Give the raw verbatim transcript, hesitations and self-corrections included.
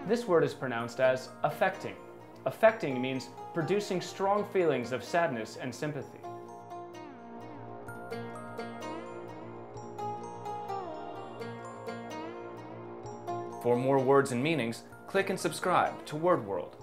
This word is pronounced as affecting. Affecting means producing strong feelings of sadness and sympathy. For more words and meanings, click and subscribe to Word World.